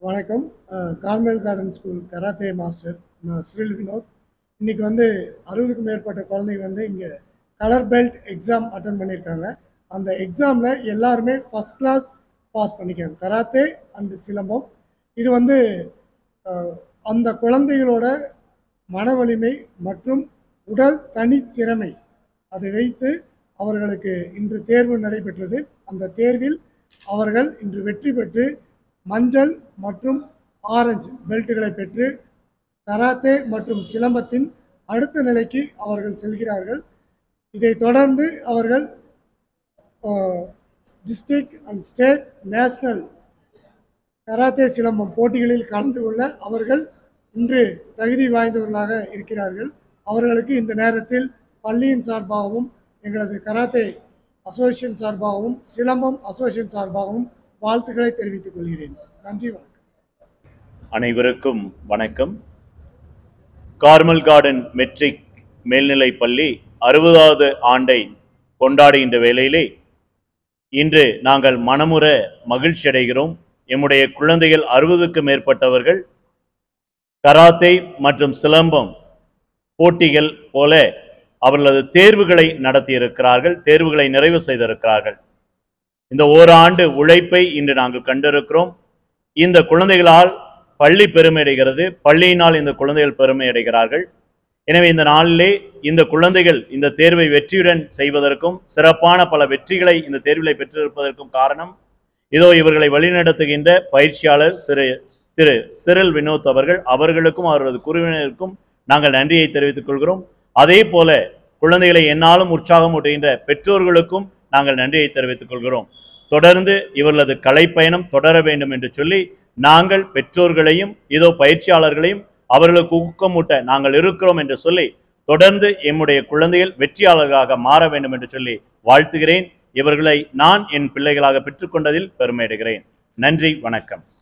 வணக்கம். Carmel garden school karate master நான் ஸ்ரில் வினோத். இன்னைக்கு 60க்கும் மேற்பட்ட குழந்தைங்க இங்கே கலர் பெல்ட் எக்ஸாம் அட்டன் பண்ணியிருக்காங்க. அந்த எக்ஸாமில் எல்லாருமே ஃபஸ்ட் கிளாஸ் பாஸ் பண்ணிக்காங்க. Karate and silambam. இது அந்த குழந்தைகளோட மன வலிமை மற்றும் உடல் தனித்திறமை அதை வைத்து அவர்களுக்கு இன்று தேர்வு நடைபெற்றது. அந்த தேர்வில் அவர்கள் இன்று வெற்றி பெற்று மஞ்சள் மற்றும் ஆரஞ்சு பெல்ட்டுகளை பெற்று கராத்தே மற்றும் சிலம்பத்தின் அடுத்த நிலைக்கு அவர்கள் செல்கிறார்கள். இதை தொடர்ந்து அவர்கள் district and state national karate silambam போட்டிகளில் கலந்து கொள்ள அவர்கள் இன்று தகுதி வாய்ந்தவர்களாக இருக்கிறார்கள். அவர்களுக்கு இந்த நேரத்தில் பள்ளியின் சார்பாகவும் எங்களது கராத்தே அசோசியேஷன் சார்பாகவும் சிலம்பம் அசோசியேஷன் சார்பாகவும் வாழ்த்துக்களை தெரிவித்துக் கொள்கிறேன். நன்றி, வணக்கம். அனைவருக்கும் வணக்கம். கார்மல் கார்டன் மெட்ரிக் மேல்நிலை பள்ளி 60வது ஆண்டை கொண்டாடுகின்ற வேளையிலே இன்று நாங்கள் மனமுற மகிழ்ச்சி அடைகிறோம். எம்முடைய குழந்தைகள் 60க்கும் மேற்பட்டவர்கள் கராத்தே மற்றும் சிலம்பம் போட்டிகள் போல அவர்களது தேர்வுகளை நடத்தியிருக்கிறார்கள், தேர்வுகளை நிறைவு செய்திருக்கிறார்கள். இந்த ஓராண்டு உழைப்பை இன்று நாங்கள் கண்டிருக்கிறோம். இந்த குழந்தைகளால் பள்ளி பெருமை அடைகிறது, பள்ளியினால் இந்த குழந்தைகள் பெருமை அடைகிறார்கள். எனவே இந்த நாளிலே இந்த குழந்தைகள் இந்த தேர்வை வெற்றியுடன் செய்வதற்கும் சிறப்பான பல வெற்றிகளை இந்த தேர்வில் பெற்றிருப்பதற்கும் காரணம் இதோ இவர்களை வழிநடத்துகின்ற பயிற்சியாளர் திரு சிரில் வினோத் அவர்களுக்கும் அவரது குழுவினருக்கும் நாங்கள் நன்றியை தெரிவித்துக் கொள்கிறோம். அதே போல குழந்தைகளை என்னாலும் உற்சாகம் ஊட்டுகின்ற பெற்றோர்களுக்கும் நாங்கள் நன்றியை தெரிவித்துக் கொள்கிறோம். தொடர்ந்து இவர்களது கலைப்பயணம் தொடர வேண்டும் என்று சொல்லி நாங்கள் பெற்றோர்களையும் இதோ பயிற்சியாளர்களையும் அவர்களுக்கு ஊக்கமூட்ட நாங்கள் இருக்கிறோம் என்று சொல்லி தொடர்ந்து எம்முடைய குழந்தைகள் வெற்றியாளர்களாக மாற வேண்டும் என்று சொல்லி வாழ்த்துகிறேன். இவர்களை நான் என் பிள்ளைகளாக பெற்றுக்கொண்டதில் பெருமை அடைகிறேன். நன்றி, வணக்கம்.